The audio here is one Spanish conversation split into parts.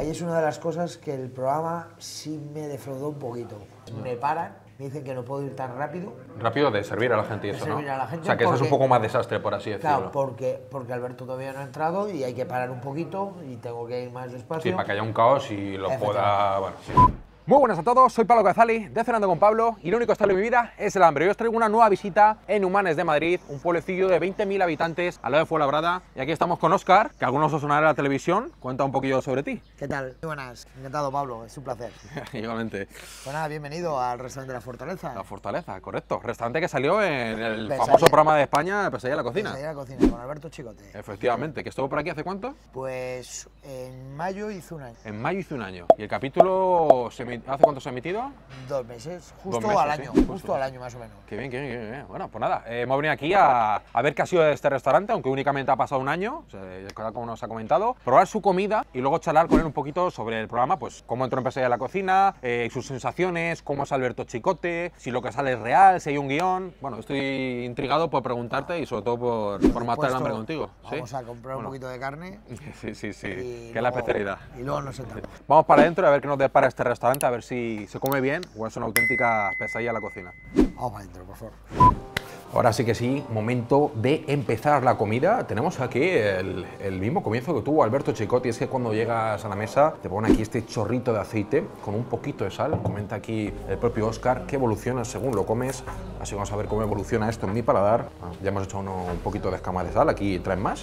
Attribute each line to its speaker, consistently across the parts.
Speaker 1: ahí es una de las cosas que el programa sí me defraudó un poquito. Me paran, me dicen que no puedo ir tan rápido.
Speaker 2: Rápido de servir a la gente y eso,
Speaker 1: servir
Speaker 2: ¿no?
Speaker 1: a la gente
Speaker 2: O sea, que eso es un
Speaker 1: porque-
Speaker 2: poco más desastre, por así decirlo.
Speaker 1: Claro, porque Alberto todavía no ha entrado y hay que parar un poquito y tengo que ir más despacio.
Speaker 2: Sí, para que haya un caos y lo pueda... Bueno, sí.
Speaker 3: Muy buenas a todos, soy Pablo Cazali, de Cenando con Pablo, y lo único estable en mi vida es el hambre. Hoy os traigo una nueva visita en Humanes de Madrid, un pueblecillo de 20.000 habitantes al lado de Fuenlabrada. Y aquí estamos con Óscar, que a algunos os sonará la televisión. Cuenta un poquillo sobre ti.
Speaker 1: ¿Qué tal? Muy buenas, encantado Pablo, es un placer.
Speaker 3: Igualmente.
Speaker 1: Pues nada, bienvenido al restaurante de La Fortaleza.
Speaker 3: La Fortaleza, correcto. Restaurante que salió en el
Speaker 1: Pesadilla.
Speaker 3: famoso programa de España, Pesadilla en la Cocina.
Speaker 1: Pesadilla en la cocina, con Alberto Chicote.
Speaker 3: Efectivamente, que estuvo por aquí ¿hace cuánto?
Speaker 1: Pues en mayo hizo un año.
Speaker 3: En mayo hizo un año. ¿Y el capítulo ¿hace cuánto se ha emitido?
Speaker 1: 2 meses, justo
Speaker 3: 2 meses,
Speaker 1: al
Speaker 3: sí,
Speaker 1: año,
Speaker 3: justo.
Speaker 1: justo al año más o menos.
Speaker 3: Qué bien, qué bien, qué bien. Bueno, pues nada, hemos venido aquí a ver qué ha sido este restaurante, aunque únicamente ha pasado un año, o sea, como nos ha comentado, probar su comida y luego charlar con él un poquito sobre el programa, pues cómo entró en Pesadilla en la Cocina, sus sensaciones, cómo es Alberto Chicote, si lo que sale es real, si hay un guión. Bueno, estoy intrigado por preguntarte y sobre todo por matar el hambre contigo.
Speaker 1: Vamos a comprar un poquito de carne.
Speaker 3: Sí, sí, sí,
Speaker 1: y
Speaker 3: que es la especialidad.
Speaker 1: Y luego nos sentamos.
Speaker 3: Vamos para adentro a ver qué nos depara este restaurante, a ver si se come bien o es una auténtica pesadilla en la cocina.
Speaker 1: Vamos para adentro, por favor.
Speaker 2: Ahora sí que sí, momento de empezar la comida. Tenemos aquí el mismo comienzo que tuvo Alberto Chicote, y es que cuando llegas a la mesa te ponen aquí este chorrito de aceite con un poquito de sal. Comenta aquí el propio Óscar que evoluciona según lo comes, así vamos a ver cómo evoluciona esto en mi paladar. Ya hemos hecho un poquito de escama de sal, aquí traen más.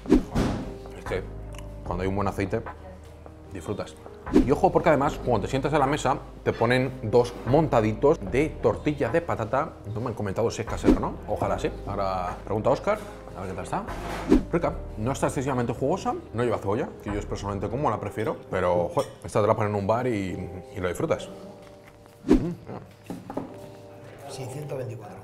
Speaker 2: Es que cuando hay un buen aceite, disfrutas. Y ojo, porque además, cuando te sientas a la mesa, te ponen 2 montaditos de tortilla de patata. No me han comentado si es casero, ¿no? Ojalá sí. Ahora pregunta a Óscar, a ver qué tal está. Rica, no está excesivamente jugosa, no lleva cebolla, que yo personalmente como la prefiero, pero joder, esta te la ponen en un bar y lo disfrutas.
Speaker 1: 624.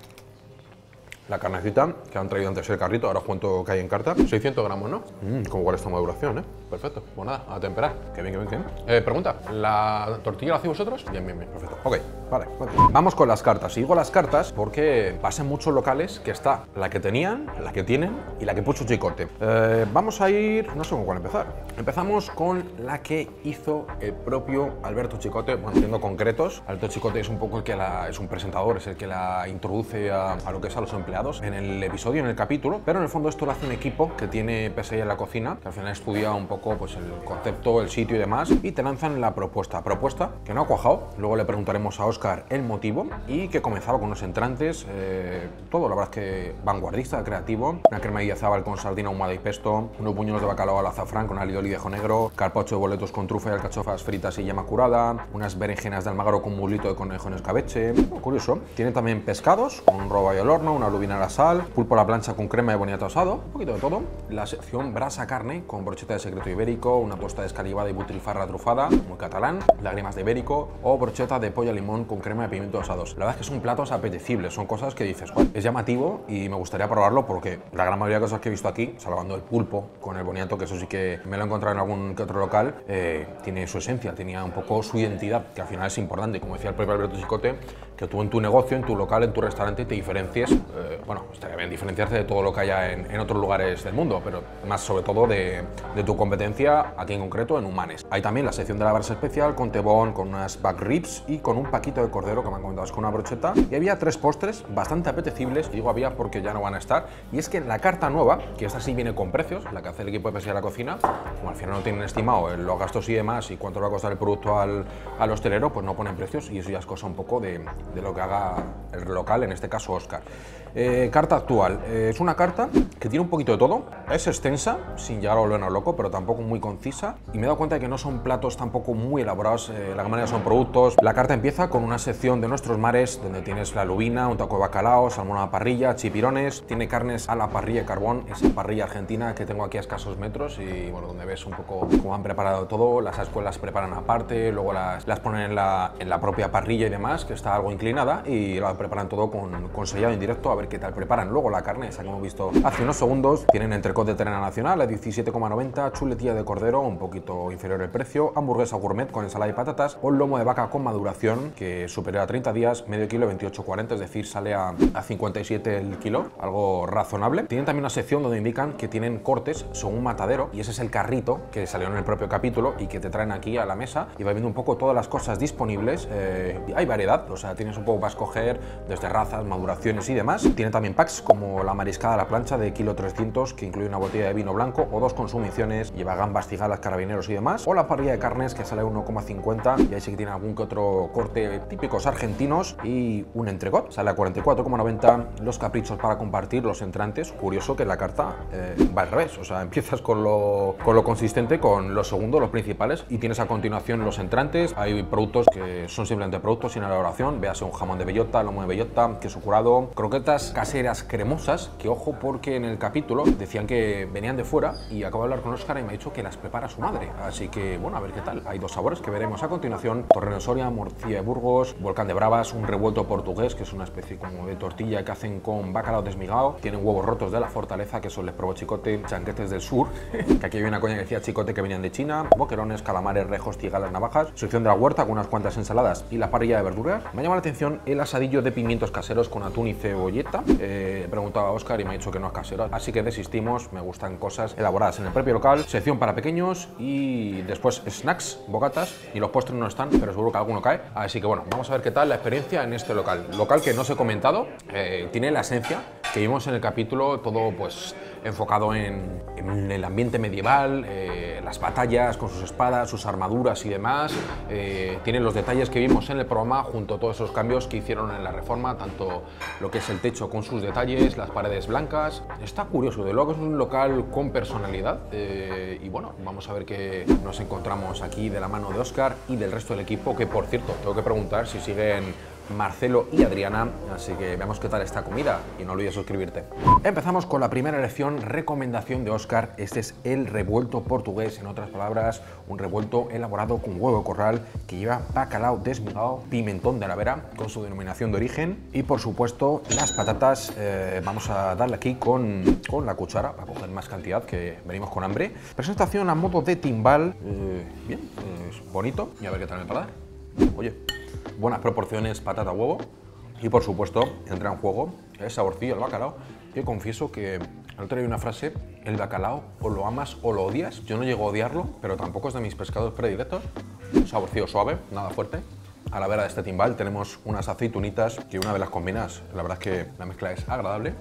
Speaker 2: La carnecita que han traído antes el carrito, ahora os cuento que hay en carta. 600 gramos, ¿no? Como cuál está maduración, ¿eh? Perfecto. Pues nada, a temperar. Qué bien, qué bien, qué bien. Pregunta, ¿la tortilla la hacéis vosotros? Bien, bien, bien, perfecto. Ok, vale. Vamos con las cartas. Y digo las cartas porque pasan muchos locales que está la que tenían, la que tienen y la que puso Chicote. Vamos a ir, no sé con cuál empezar. Empezamos con la que hizo el propio Alberto Chicote, bueno, siendo concretos. Alberto Chicote es un poco el que es un presentador, es el que la introduce a lo que es a los empleados en el episodio, en el capítulo, pero en el fondo esto lo hace un equipo que tiene Pesadilla en la Cocina, que al final estudia un poco pues el concepto, el sitio y demás, y te lanzan la propuesta que no ha cuajado. Luego le preguntaremos a Óscar el motivo, y que comenzaba con unos entrantes, todo la verdad es que vanguardista, creativo, una crema de guiazabal con sardina ahumada y pesto, unos buñuelos de bacalao al azafrán con alioli de ajo negro, carpaccio de boletos con trufa y alcachofas fritas y yema curada, unas berenjenas de Almagro con mulito de conejo en escabeche. Curioso, tiene también pescados con un roballo al horno, una lubina a la sal, pulpo a la plancha con crema de boniato asado, un poquito de todo. La sección brasa carne con brocheta de secreto ibérico, una tosta de escalivada y butrifarra trufada, muy catalán, lágrimas de ibérico, o brocheta de pollo a limón con crema de pimientos asados. La verdad es que son platos apetecibles, son cosas que dices, joder, es llamativo y me gustaría probarlo, porque la gran mayoría de cosas que he visto aquí, salvando el pulpo con el boniato, que eso sí que me lo he encontrado en algún que otro local, tiene su esencia, tenía un poco su identidad, que al final es importante, como decía el propio Alberto Chicote, que tú en tu negocio, en tu local, en tu restaurante te diferencies. Bueno, estaría bien diferenciarte de todo lo que haya en otros lugares del mundo, pero más sobre todo de tu competencia, aquí en concreto en Humanes. Hay también la sección de la brasa especial con tebón, con unas back ribs y con un paquito de cordero que me han comentado es con una brocheta. Y había 3 postres bastante apetecibles, y digo había porque ya no van a estar, y es que en la carta nueva, que esta sí viene con precios, la que hace el equipo de Pesadilla en la Cocina, como al final no tienen estimado los gastos y demás y cuánto le va a costar el producto al hostelero, pues no ponen precios, y eso ya es cosa un poco de lo que haga el local, en este caso Óscar. Carta actual, es una carta que tiene un poquito de todo, es extensa, sin llegar a volvernos loco, pero tampoco muy concisa, y me he dado cuenta de que no son platos tampoco muy elaborados, la gran mayoría son productos. La carta empieza con una sección de nuestros mares, donde tienes la lubina, un taco de bacalao, salmón a la parrilla, chipirones, tiene carnes a la parrilla de carbón, esa parrilla argentina que tengo aquí a escasos metros, y bueno, donde ves un poco cómo han preparado todo. Las escuelas preparan aparte, luego las ponen en la propia parrilla y demás, que está algo inclinada, y la preparan todo con sellado indirecto, a ver qué tal preparan. Luego la carne, esa que hemos visto hace unos segundos, tienen entrecot de terna nacional a 17,90, chuleta chuletilla de cordero, un poquito inferior el precio, hamburguesa gourmet con ensalada y patatas, o lomo de vaca con maduración, que es superior a 30 días, medio kilo 28,40, es decir, sale a 57 el kilo, algo razonable. Tienen también una sección donde indican que tienen cortes según un matadero, y ese es el carrito que salió en el propio capítulo y que te traen aquí a la mesa y va viendo un poco todas las cosas disponibles. Hay variedad, o sea, tienes un poco para escoger desde razas, maduraciones y demás. Tiene también packs como la mariscada a la plancha de kilo 300, que incluye una botella de vino blanco o 2 consumiciones, lleva gambas, cigalas, carabineros y demás, o la parrilla de carnes, que sale a 1,50, y ahí sí que tiene algún que otro corte típicos argentinos, y un entrecot, sale a 44,90. Los caprichos para compartir, los entrantes, curioso que en la carta va al revés, o sea, empiezas con lo consistente, con los segundos, los principales, y tienes a continuación los entrantes. Hay productos que son simplemente productos sin elaboración, véase un jamón de bellota, lomo de bellota, queso curado, croquetas caseras cremosas, que ojo, porque en el capítulo decían que venían de fuera, y acabo de hablar con Óscar y me ha dicho que las prepara su madre, así que bueno, a ver qué tal. Hay dos sabores que veremos a continuación: torreno de Soria, morcilla de Burgos, volcán de Bravas, un revuelto portugués, que es una especie como de tortilla que hacen con bacalao desmigado, tienen huevos rotos de la Fortaleza, que eso les probó Chicote, chanquetes del sur, que aquí había una coña que decía Chicote que venían de China, boquerones, calamares, rejos, cigalas, navajas, sección de la huerta con unas cuantas ensaladas y la parrilla de verduras. Me ha llamado la atención el asadillo de pimientos caseros con atún y cebolleta. He preguntado a Óscar y me ha dicho que no es casero, así que desistimos. Me gustan cosas elaboradas en el propio local, sección para pequeños y después snacks, bocatas, y los postres no están, pero seguro que alguno cae, así que bueno, vamos a ver qué tal la experiencia en este local que no os he comentado. Tiene la esencia que vimos en el capítulo, todo pues enfocado en el ambiente medieval, las batallas con sus espadas, sus armaduras y demás. Tiene los detalles que vimos en el programa, junto a todos esos cambios que hicieron en la reforma, tanto lo que es el techo con sus detalles, las paredes blancas. Está curioso, de luego es un local con personalidad, y bueno, vamos a ver qué nos encontramos aquí de la mano de Óscar y del resto del equipo, que por cierto, tengo que preguntar si siguen Marcelo y Adriana, así que veamos qué tal esta comida y no olvides suscribirte. Empezamos con la primera elección, recomendación de Óscar. Este es el revuelto portugués, en otras palabras, un revuelto elaborado con huevo de corral, que lleva bacalao desmigado, pimentón de la Vera con su denominación de origen, y por supuesto las patatas. Vamos a darle aquí con la cuchara para coger más cantidad, que venimos con hambre. Presentación a modo de timbal, bien, es bonito, y a ver qué tal me paladar. Oye, buenas proporciones patata-huevo, y por supuesto entra en juego el saborcillo del bacalao. Yo confieso que el otro día hay una frase: el bacalao o lo amas o lo odias. Yo no llego a odiarlo, pero tampoco es de mis pescados predilectos. Un saborcillo suave, nada fuerte. A la vera de este timbal tenemos unas aceitunitas que una vez las combinas, la verdad es que la mezcla es agradable.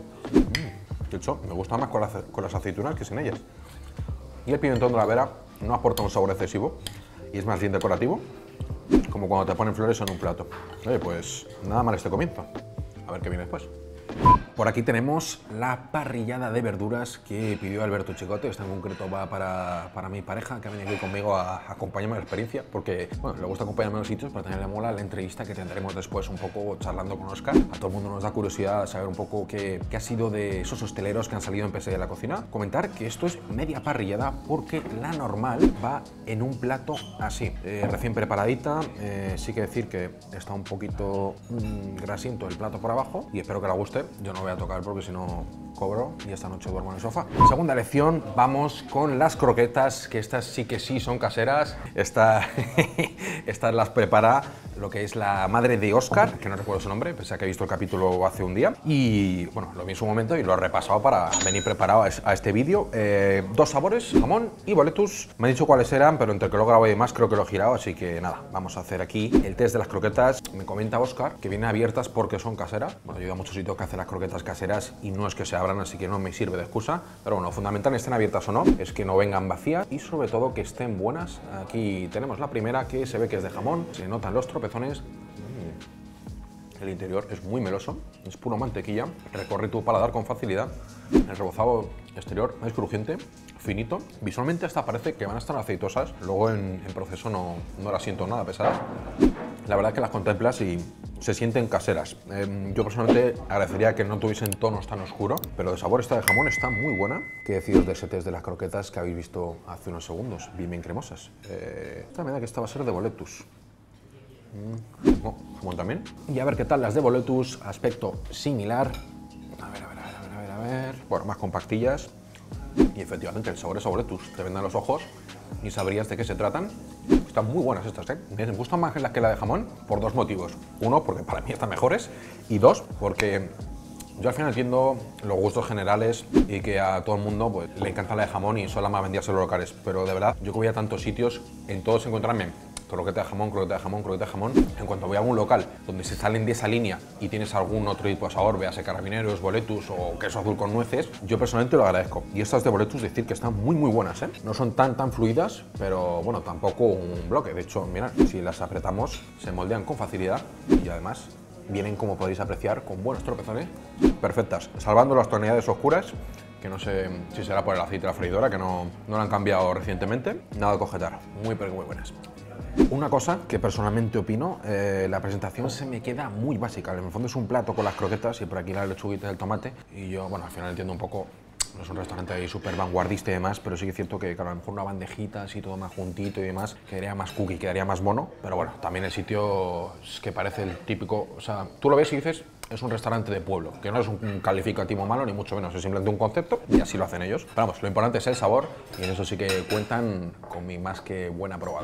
Speaker 2: De hecho, me gusta más con las aceitunas que sin ellas. Y el pimentón de la Vera no aporta un sabor excesivo y es más bien decorativo, como cuando te ponen flores en un plato. Oye, pues nada mal este comienzo. A ver qué viene después. Por aquí tenemos la parrillada de verduras que pidió Alberto Chicote. Esta en concreto va para mi pareja, que ha venido aquí conmigo a acompañarme a la experiencia, porque bueno, le gusta acompañarme a los sitios, pero también le mola la entrevista que tendremos después, un poco charlando con Óscar. A todo el mundo nos da curiosidad saber un poco qué ha sido de esos hosteleros que han salido en PSE de la cocina. Comentar que esto es media parrillada, porque la normal va en un plato así, recién preparadita. Sí que decir que está un poquito grasiento el plato por abajo, y espero que le guste. Yo no voy a tocar porque si no cobro y esta noche duermo en el sofá. Segunda lección, vamos con las croquetas, que estas sí que sí son caseras. Estas las prepara lo que es la madre de Óscar, que no recuerdo su nombre, pese a que he visto el capítulo hace un día, y bueno, lo vi en su momento y lo he repasado para venir preparado a este vídeo. Dos sabores, jamón y boletus. Me ha dicho cuáles eran, pero entre que lo grabo y demás creo que lo he girado, así que nada, vamos a hacer aquí el test de las croquetas. Me comenta Óscar que vienen abiertas porque son caseras. Bueno, yo he ido a muchos sitios que hacen las croquetas caseras y no es que se abran, así que no me sirve de excusa, pero bueno, lo fundamental, estén abiertas o no, es que no vengan vacías y sobre todo que estén buenas. Aquí tenemos la primera, que se ve que es de jamón, se notan los tropezones. El interior es muy meloso, es puro mantequilla, recorre tu paladar con facilidad. El rebozado exterior es crujiente, finito. Visualmente hasta parece que van a estar aceitosas, luego en proceso no las siento nada pesadas. La verdad es que las contemplas y se sienten caseras. Yo personalmente agradecería que no tuviesen tonos tan oscuros, pero de sabor esta de jamón está muy buena. ¿Qué deciros de ese test de las croquetas que habéis visto hace unos segundos? Bien cremosas. Esta me da que esta va a ser de boletus. No, jamón también. Y a ver qué tal las de boletus, aspecto similar. A ver. Bueno, más compactillas. Y efectivamente, el sabor es boletus. Te vendan los ojos y sabrías de qué se tratan. Están muy buenas estas, ¿eh? Me gustan más que la de jamón por dos motivos. Uno, porque para mí están mejores. Y dos, porque yo al final entiendo los gustos generales y que a todo el mundo pues, le encanta la de jamón y son las más vendidas en los locales. Pero de verdad, yo que voy a tantos sitios, en todos encontrarme croqueta de jamón, croqueta de jamón, croqueta de jamón. En cuanto voy a algún local donde se salen de esa línea y tienes algún otro tipo de sabor, véase carabineros, boletus o queso azul con nueces, yo personalmente lo agradezco. Y estas de boletus, decir que están muy buenas, ¿eh? No son tan fluidas, pero bueno, tampoco un bloque. De hecho, mirad, si las apretamos, se moldean con facilidad y además vienen, como podéis apreciar, con buenos tropezones perfectas, salvando las tonalidades oscuras, que no sé si será por el aceite de la freidora, que no lo han cambiado recientemente. Nada de cogetar, muy buenas. Una cosa que personalmente opino, la presentación se me queda muy básica. En el fondo es un plato con las croquetas y por aquí la lechuguita y el tomate. Y yo, bueno, al final entiendo un poco, no es un restaurante ahí súper vanguardista y demás, pero sí que es cierto que, claro, a lo mejor una bandejita así todo más juntito y demás, quedaría más cookie, quedaría más mono. Pero bueno, también el sitio es que parece el típico, o sea, tú lo ves y dices, es un restaurante de pueblo, que no es un calificativo malo ni mucho menos, es simplemente un concepto y así lo hacen ellos. Pero vamos, lo importante es el sabor y en eso sí que cuentan con mi más que buena aprobado.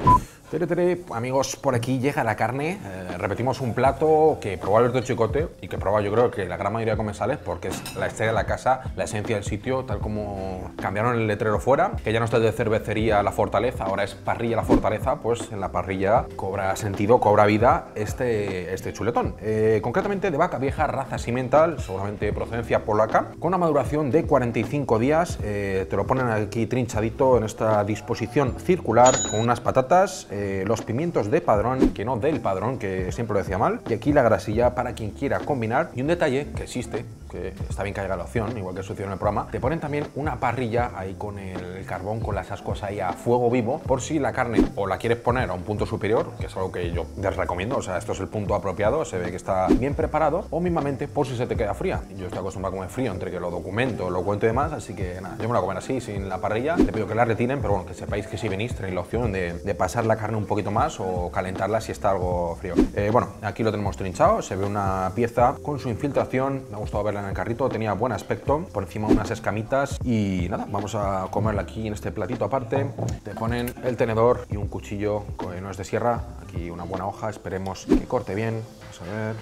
Speaker 2: Amigos, por aquí llega la carne. Repetimos un plato que probó Alberto Chicote y que probó yo creo que la gran mayoría de comensales, porque es la estrella de la casa, la esencia del sitio, tal como cambiaron el letrero fuera, que ya no está de cervecería La Fortaleza, ahora es parrilla La Fortaleza. Pues en la parrilla cobra sentido, cobra vida este chuletón. Concretamente de vaca vieja, raza Simmental, seguramente de procedencia polaca, con una maduración de 45 días. Te lo ponen aquí trinchadito en esta disposición circular, con unas patatas, los pimientos de Padrón, que no del Padrón, que siempre lo decía mal, y aquí la grasilla para quien quiera combinar. Y un detalle que existe, que está bien que haya la opción, igual que sucedió en el programa, te ponen también una parrilla ahí con el carbón, con las ascuas ahí a fuego vivo, por si la carne o la quieres poner a un punto superior, que es algo que yo les recomiendo, o sea, esto es el punto apropiado, se ve que está bien preparado, o mismamente por si se te queda fría. Yo estoy acostumbrado a comer frío, entre que lo documento, lo cuento y demás, así que nada, yo me lo voy a comer así, sin la parrilla. Le pido que la retiren, pero bueno, que sepáis que si venís tenéis la opción de pasar la carne un poquito más o calentarla si está algo frío. Bueno, aquí lo tenemos trinchado, se ve una pieza con su infiltración, me ha gustado verla en el carrito, tenía buen aspecto, por encima unas escamitas y nada, vamos a comerla aquí en este platito aparte. Te ponen el tenedor y un cuchillo que no es de sierra, aquí una buena hoja, esperemos que corte bien, vamos a ver.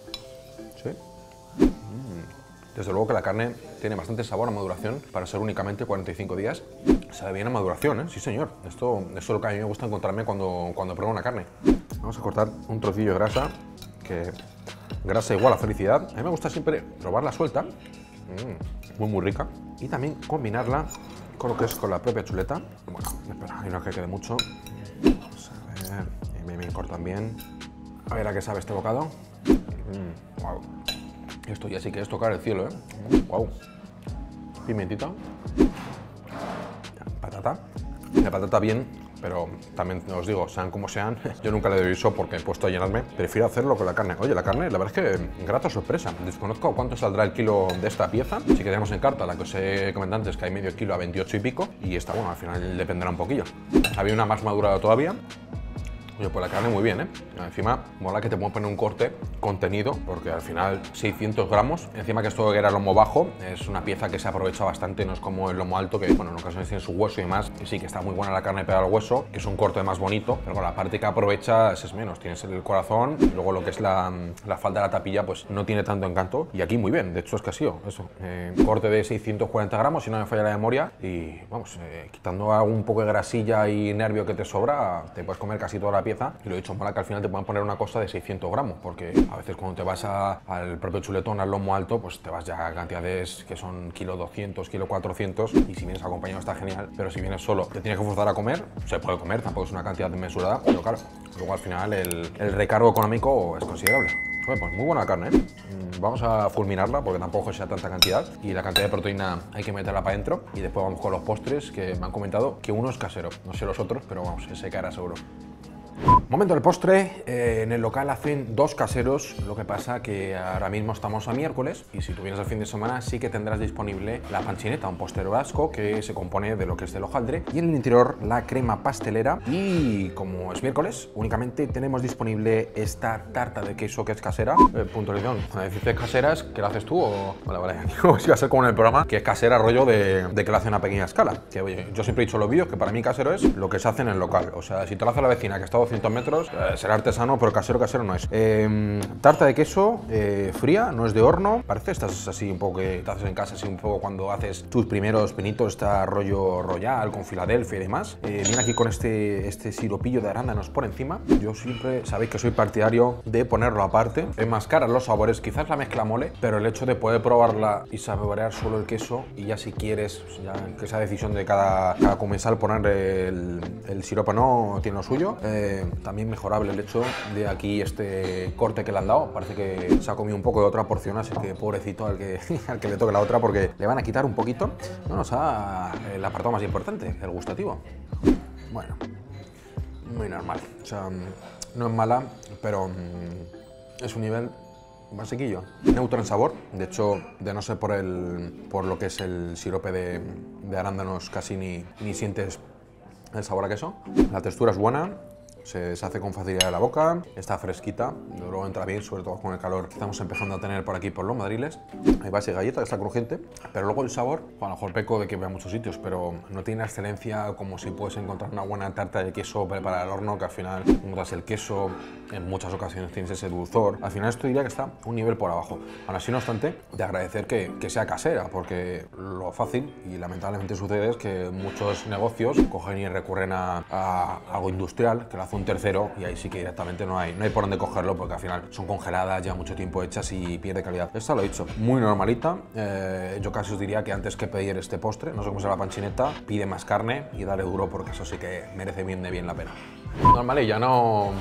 Speaker 2: ¿Sí? Desde luego que la carne tiene bastante sabor a maduración para ser únicamente 45 días. Sabe bien a maduración, ¿eh? Sí, señor. Esto es lo que a mí me gusta encontrarme cuando pruebo una carne. Vamos a cortar un trocillo de grasa, que grasa igual a felicidad. A mí me gusta siempre probarla suelta, muy rica, y también combinarla con lo que es con la propia chuleta. Bueno, espera, hay una que quede mucho. Vamos a ver, me cortan bien. A ver a qué sabe este bocado. Wow. Esto ya sí que es tocar el cielo, ¿eh? Wow. Pimentita. Patata. La patata bien, pero también os digo, sean como sean, yo nunca le doy eso porque he puesto a llenarme. Prefiero hacerlo con la carne. Oye, la carne, la verdad es que grata sorpresa. Desconozco cuánto saldrá el kilo de esta pieza. Si que tenemos en carta la que os he comentado antes, que hay medio kilo a 28 y pico. Y esta, bueno, al final dependerá un poquillo. Había una más madurada todavía. Oye, pues la carne muy bien, ¿eh? Encima, mola que te puedan poner un corte contenido, porque al final 600 gramos. Encima que esto era lomo bajo, es una pieza que se aprovecha bastante, no es como el lomo alto, que bueno, en ocasiones tiene su hueso y demás. Y sí que está muy buena la carne pegada al hueso, que es un corte más bonito, pero con la parte que aprovechas es menos. Tienes el corazón y luego lo que es la falda de la tapilla, pues no tiene tanto encanto. Y aquí muy bien, de hecho es que ha sido eso. Corte de 640 gramos, si no me falla la memoria. Y vamos, quitando un poco de grasilla y nervio que te sobra, te puedes comer casi toda la pieza. Y lo he dicho, mola que al final te puedan poner una cosa de 600 gramos, porque a veces cuando te vas al propio chuletón, al lomo alto, pues te vas ya a cantidades que son kilo 200, kilo 400, y si vienes acompañado está genial, pero si vienes solo, te tienes que forzar a comer, se puede comer, tampoco es una cantidad desmesurada, pero claro, luego al final el recargo económico es considerable. Pues muy buena carne, ¿eh? Vamos a fulminarla porque tampoco sea tanta cantidad y la cantidad de proteína hay que meterla para adentro. Y después vamos con los postres, que me han comentado que uno es casero, no sé los otros, pero vamos, ese cara seguro. Momento del postre. En el local hacen 2 caseros, lo que pasa que ahora mismo estamos a miércoles y si tú vienes el fin de semana sí que tendrás disponible la panchineta, un postre vasco que se compone de lo que es el hojaldre y en el interior la crema pastelera, y como es miércoles únicamente tenemos disponible esta tarta de queso que es casera. Puntualización, dices caseras, ¿que la haces tú o...? Vale, digo, si va a ser como en el programa, que es casera rollo de que lo hace a una pequeña escala, que oye, yo siempre he dicho en los vídeos que para mí casero es lo que se hace en el local, o sea, si te lo hace la vecina que está a 200 metros, será artesano, pero casero no es. Tarta de queso fría, no es de horno, parece, estás así un poco que te haces en casa, así un poco cuando haces tus primeros pinitos, está rollo royal con Filadelfia y demás. Viene aquí con este siropillo de arándanos por encima. Yo siempre sabéis que soy partidario de ponerlo aparte, enmascarar los sabores, quizás la mezcla mole, pero el hecho de poder probarla y saborear solo el queso y ya si quieres, ya que esa decisión de cada comensal poner el sirope no tiene lo suyo. También mejorable el hecho de aquí este corte que le han dado, parece que se ha comido un poco de otra porción, así que pobrecito al que le toque la otra porque le van a quitar un poquito. Bueno, o sea, el apartado más importante, el gustativo. Bueno, muy normal, o sea, no es mala, pero es un nivel basiquillo. Neutro en sabor, de hecho, de no ser por lo que es el sirope de arándanos, casi ni sientes el sabor a queso. La textura es buena, se hace con facilidad de la boca, está fresquita, luego entra bien, sobre todo con el calor que estamos empezando a tener por aquí por los madriles. Hay base de galleta, que está crujiente, pero luego el sabor, a lo mejor peco de que vea muchos sitios, pero no tiene la excelencia como si puedes encontrar una buena tarta de queso preparada al horno, que al final notas el queso, en muchas ocasiones tienes ese dulzor. Al final esto diría que está un nivel por abajo. Aún así, no obstante, de agradecer que sea casera, porque lo fácil, y lamentablemente sucede, es que muchos negocios cogen y recurren a algo industrial, que lo hace un tercero, y ahí sí que directamente no hay por dónde cogerlo, porque al final son congeladas, ya mucho tiempo hechas y pierde calidad. Esta lo he dicho, muy normalita. Yo casi os diría que antes que pedir este postre, no sé cómo será la panchineta, pide más carne y dale duro, porque eso sí que merece bien la pena. Normalilla, no...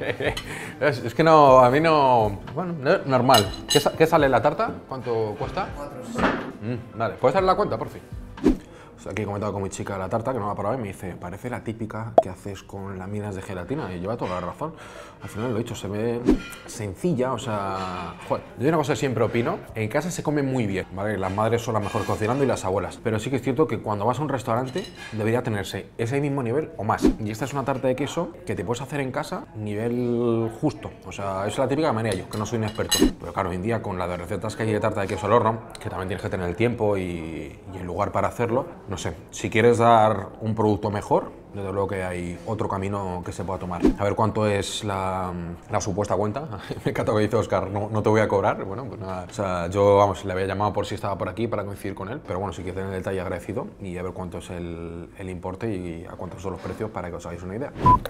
Speaker 2: es que no, a mí no... Bueno, normal. ¿Qué sale en la tarta? ¿Cuánto cuesta? 4,60. Vale, ¿puedes darle la cuenta, por fin? Aquí he comentado con mi chica la tarta, que no la ha probado, y me dice, parece la típica que haces con láminas de gelatina, y lleva toda la razón. Al final lo he dicho, se ve sencilla, o sea... Joder, yo una cosa que siempre opino, en casa se come muy bien, ¿vale? Las madres son las mejores cocinando y las abuelas, pero sí que es cierto que cuando vas a un restaurante debería tenerse ese mismo nivel o más. Y esta es una tarta de queso que te puedes hacer en casa, nivel justo, o sea, es la típica manera yo, que no soy un experto. Pero claro, hoy en día con las de recetas que hay de tarta de queso al horno, que también tienes que tener el tiempo y el lugar para hacerlo, no sé, si quieres dar un producto mejor, desde luego que hay otro camino que se pueda tomar. A ver cuánto es la supuesta cuenta. Me encanta lo que dice Óscar, no te voy a cobrar. Bueno, pues nada, o sea, yo, vamos, le había llamado por si estaba por aquí para coincidir con él, pero bueno, si quieres tener el detalle agradecido y a ver cuánto es el importe y a cuántos son los precios para que os hagáis una idea.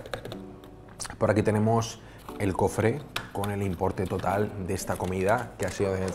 Speaker 2: Por aquí tenemos el cofre con el importe total de esta comida, que ha sido de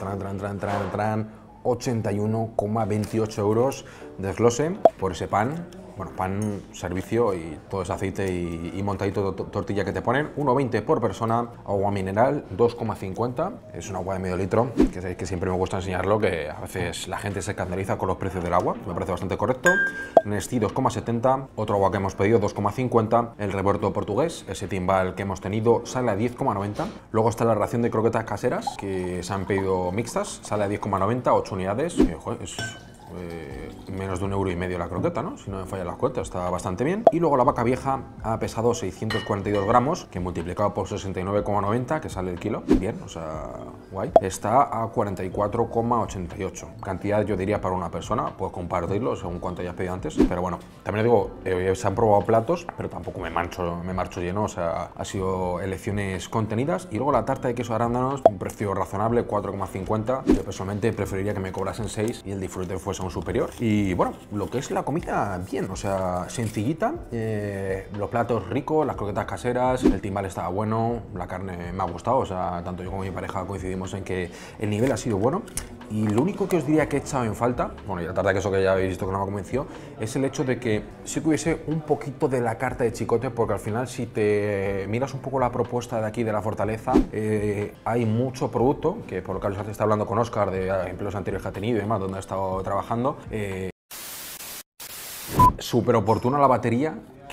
Speaker 2: 81,28 euros de desglose por ese pan. Bueno, pan, servicio y todo ese aceite y montadito de tortilla que te ponen. 1,20 por persona. Agua mineral, 2,50. Es un agua de medio litro, que sabéis que siempre me gusta enseñarlo, que a veces la gente se escandaliza con los precios del agua. Me parece bastante correcto. Nestí, 2,70. Otro agua que hemos pedido, 2,50. El revuelto portugués, ese timbal que hemos tenido, sale a 10,90. Luego está la ración de croquetas caseras, que se han pedido mixtas, sale a 10,90, 8 unidades. Joder, es... menos de 1,5 € la croqueta, ¿no? Si no me fallan las cuentas, está bastante bien. Y luego la vaca vieja ha pesado 642 gramos, que multiplicado por 69,90, que sale el kilo, bien, o sea, guay. Está a 44,88. Cantidad, yo diría, para una persona, puedes compartirlo según cuánto hayas pedido antes, pero bueno, también os digo, se han probado platos, pero tampoco me marcho lleno, o sea, ha sido elecciones contenidas. Y luego la tarta de queso de arándanos, un precio razonable, 4,50. Yo personalmente preferiría que me cobrasen 6 y el disfrute fuese aún superior. Y bueno, lo que es la comida, bien, o sea, sencillita, los platos ricos, las croquetas caseras, el timbal estaba bueno, la carne me ha gustado, o sea, tanto yo como mi pareja coincidimos en que el nivel ha sido bueno. Y lo único que os diría que he echado en falta, bueno, y la tarta de queso que ya habéis visto que no me convenció, es el hecho de que sí que hubiese un poquito de la carta de chicote, porque al final si te miras un poco la propuesta de aquí de la Fortaleza, hay mucho producto, que por lo que se está hablando con Óscar de empleos anteriores que ha tenido y demás, donde ha estado trabajando, súper oportuna la batería,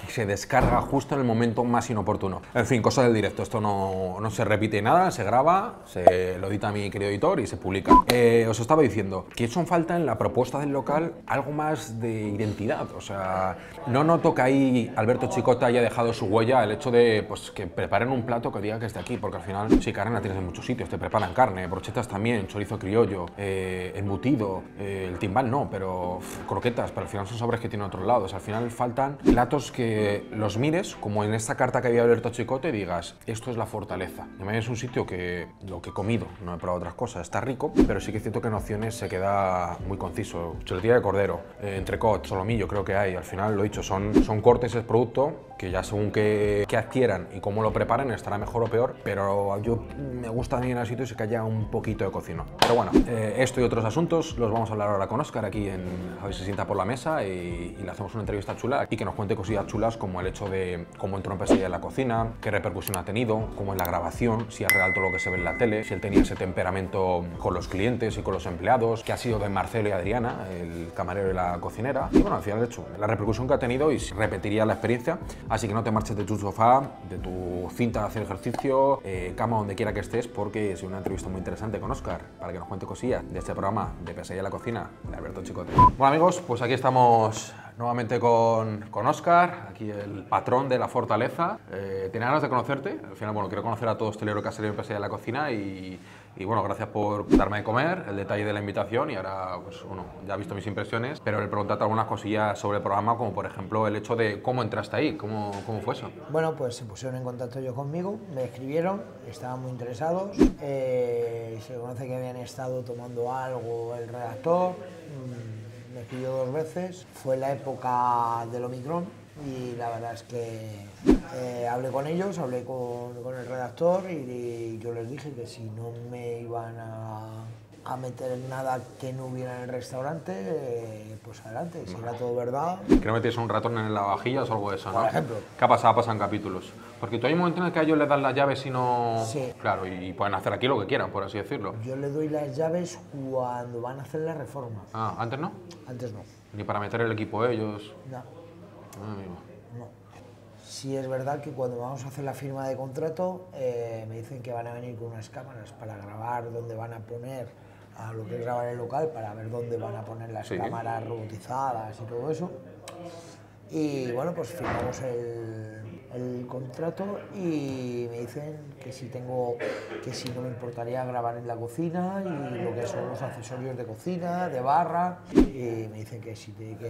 Speaker 3: se descarga justo en el momento más inoportuno. En fin, cosa del directo, esto no se repite nada, se graba, se lo edita mi querido editor y se publica. Os estaba diciendo que he hecho en falta en la propuesta del local algo más de identidad, o sea, no noto que ahí Alberto Chicote haya dejado su huella el hecho de pues, que preparen un plato que diga que esté aquí, porque al final, sí, carne la tienes en muchos sitios, te preparan carne, brochetas también, chorizo criollo, embutido, el timbal no, pero croquetas, pero al final son sabores que tienen otros lados. Al final faltan platos que los mires, como en esta carta que había Alberto Chicote, y digas, esto es la Fortaleza. Y a mí es un sitio que lo que he comido, no he probado otras cosas, está rico, pero sí que es cierto que en opciones se queda muy conciso. Chuletilla de cordero, entrecot, solomillo creo que hay, al final lo he dicho, son cortes, es producto que ya según que adquieran y cómo lo preparen estará mejor o peor, pero yo me gusta también en el sitio que haya un poquito de cocina. Pero bueno, esto y otros asuntos los vamos a hablar ahora con Óscar aquí a ver si se sienta por la mesa y le hacemos una entrevista chula y que nos cuente cosillas chulas como el hecho de cómo entró en Pesadilla en la cocina, qué repercusión ha tenido, cómo es la grabación, si es real todo lo que se ve en la tele, si él tenía ese temperamento con los clientes y con los empleados, qué ha sido de Marcelo y Adriana, el camarero y la cocinera. Y bueno, al final, de hecho, la repercusión que ha tenido y si repetiría la experiencia. Así que no te marches de tu sofá, de tu cinta de hacer ejercicio, cama, donde quiera que estés, porque es una entrevista muy interesante con Óscar para que nos cuente cosillas de este programa de Pesadilla en la cocina de Alberto Chicote. Bueno amigos, pues aquí estamos nuevamente con Óscar, aquí el patrón de la Fortaleza. Tenía ganas de conocerte, al final, bueno, quiero conocer a todo hostelero que ha salido en Pesadilla en la cocina y bueno, gracias por darme de comer, el detalle de la invitación y ahora, pues bueno, ya he visto mis impresiones, pero le preguntarte algunas cosillas sobre el programa, como por ejemplo el hecho de cómo entraste ahí, cómo fue eso.
Speaker 1: Bueno, pues se pusieron en contacto ellos conmigo, me escribieron, estaban muy interesados, se conoce que habían estado tomando algo el redactor, me escribió 2 veces, fue la época del Omicron y la verdad es que hablé con ellos, hablé con el redactor y yo les dije que si no me iban a meter en nada que no hubiera en el restaurante, pues adelante, si era todo verdad.
Speaker 2: Que no metías un ratón en la vajilla o algo de eso, ¿no?
Speaker 1: Por ejemplo.
Speaker 2: ¿Qué ha pasado? Pasan capítulos. Porque tú hay un momento en el que a ellos les dan las llaves y no...
Speaker 1: Sí.
Speaker 2: Claro, y pueden hacer aquí lo que quieran, por así decirlo.
Speaker 1: Yo le doy las llaves cuando van a hacer la reforma.
Speaker 2: Ah, ¿antes no?
Speaker 1: Antes no.
Speaker 2: Ni para meter el equipo ellos.
Speaker 1: No.
Speaker 2: Ah, amigo.
Speaker 1: No. Sí es verdad que cuando vamos a hacer la firma de contrato me dicen que van a venir con unas cámaras para grabar dónde van a poner a lo que es grabar el local, para ver dónde van a poner las cámaras robotizadas y todo eso. Y bueno, pues firmamos el contrato y me dicen que si no me importaría grabar en la cocina y lo que son los accesorios de cocina, de barra, y me dicen que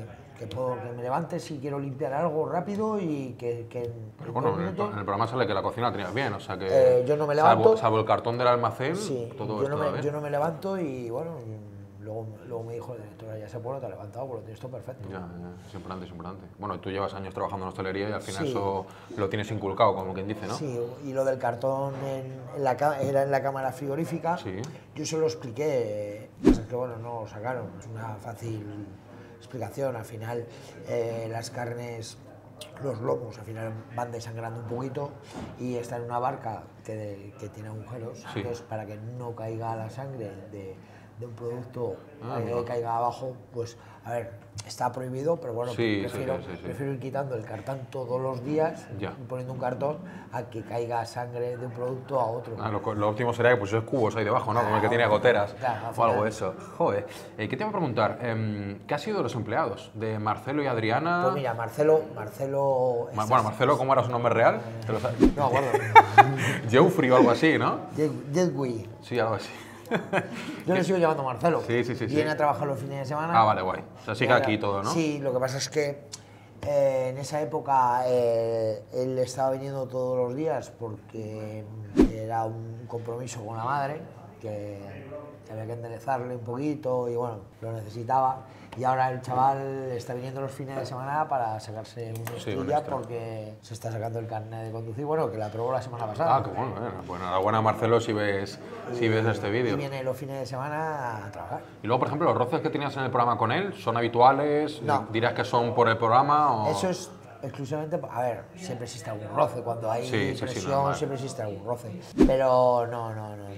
Speaker 1: me levante si quiero limpiar algo rápido y que
Speaker 2: Pero bueno, en el programa sale que la cocina la tenías bien, o sea que...
Speaker 1: yo no me levanto.
Speaker 2: Salvo el cartón del almacén,
Speaker 1: Sí,
Speaker 2: todo esto bien.
Speaker 1: yo no me levanto y bueno, luego me dijo el director, ya se pone, te ha levantado, pues lo tienes todo perfecto.
Speaker 2: Ya, es importante, es importante. Bueno, tú llevas años trabajando en hostelería y al final
Speaker 1: Sí.
Speaker 2: eso lo tienes inculcado, como quien dice, ¿no?
Speaker 1: Sí, y lo del cartón era en la cámara frigorífica.
Speaker 2: Sí.
Speaker 1: Yo se lo expliqué, es que bueno, no lo sacaron, es una fácil explicación. Al final las carnes, los lomos, al final van desangrando un poquito y está en una barca que tiene agujeros,
Speaker 2: Sí.
Speaker 1: entonces para que no caiga la sangre de un producto
Speaker 2: Amigo.
Speaker 1: caiga abajo, pues a ver, está prohibido, pero bueno,
Speaker 2: Sí,
Speaker 1: prefiero ir quitando el cartón todos los días
Speaker 2: Ya.
Speaker 1: y poniendo un cartón a que caiga sangre de un producto a otro.
Speaker 2: Ah, lo óptimo sería que pusieras cubos ahí debajo, ¿no? Como el que tiene goteras
Speaker 1: Claro,
Speaker 2: o algo de eso. Joder. ¿Qué te iba a preguntar? ¿Qué ha sido de los empleados? ¿De Marcelo y Adriana?
Speaker 1: Pues mira, Marcelo...
Speaker 2: Bueno, Marcelo, ¿cómo era su nombre real? ¿Te lo sabes?
Speaker 1: No, bueno,
Speaker 2: Geoffrey o algo así, ¿no?
Speaker 1: Jedway.
Speaker 2: Sí, algo así.
Speaker 1: Yo le sigo llamando Marcelo.
Speaker 2: Sí.
Speaker 1: Viene a trabajar los fines de semana.
Speaker 2: Ah, vale, guay. O sea, sigue aquí todo, ¿no?
Speaker 1: Sí, lo que pasa es que en esa época él estaba viniendo todos los días porque era un compromiso con la madre, que había que enderezarle un poquito y bueno, lo necesitaba. Y ahora el chaval está viniendo los fines de semana para sacarse una estilla porque se está sacando el carnet de conducir, bueno, que la aprobó la semana pasada.
Speaker 2: Ah, qué bueno. Bueno, enhorabuena, Marcelo, si ves este
Speaker 1: Y
Speaker 2: vídeo.
Speaker 1: viene los fines de semana a trabajar.
Speaker 2: Y luego, por ejemplo, los roces que tenías en el programa con él, ¿son habituales?
Speaker 1: No.
Speaker 2: ¿Dirías que son por el programa o...?
Speaker 1: Eso es exclusivamente, a ver, siempre existe algún roce, cuando hay presión
Speaker 2: normal.
Speaker 1: siempre existe algún roce, pero no,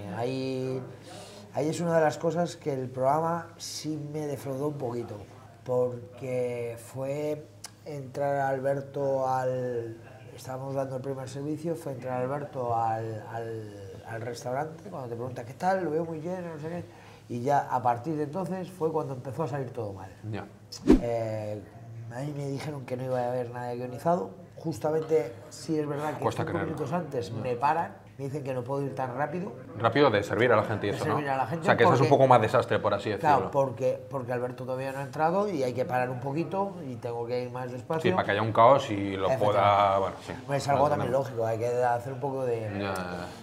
Speaker 1: ahí es una de las cosas que el programa sí me defraudó un poquito, porque fue entrar Alberto estábamos dando el primer servicio, fue entrar Alberto al restaurante, cuando te pregunta qué tal, lo veo muy lleno, no sé qué, y ya a partir de entonces fue cuando empezó a salir todo mal.
Speaker 2: Ya.
Speaker 1: A mí me dijeron que no iba a haber nada guionizado, justamente sí es verdad que
Speaker 2: Cuesta
Speaker 1: 5
Speaker 2: creerlo.
Speaker 1: minutos antes me paran, me dicen que no puedo ir tan rápido.
Speaker 2: Rápido de servir a la gente y
Speaker 1: De
Speaker 2: eso, ¿no?
Speaker 1: servir a la gente
Speaker 2: O sea, que eso es un
Speaker 1: porque-
Speaker 2: poco más desastre, por así decirlo.
Speaker 1: Claro, porque Alberto todavía no ha entrado y hay que parar un poquito y tengo que ir más despacio.
Speaker 2: Sí, para que haya un caos y lo pueda... Bueno, sí.
Speaker 1: Pues es algo
Speaker 2: Lo
Speaker 1: también
Speaker 2: entendemos.
Speaker 1: lógico, hay que hacer un poco de...
Speaker 2: Ya.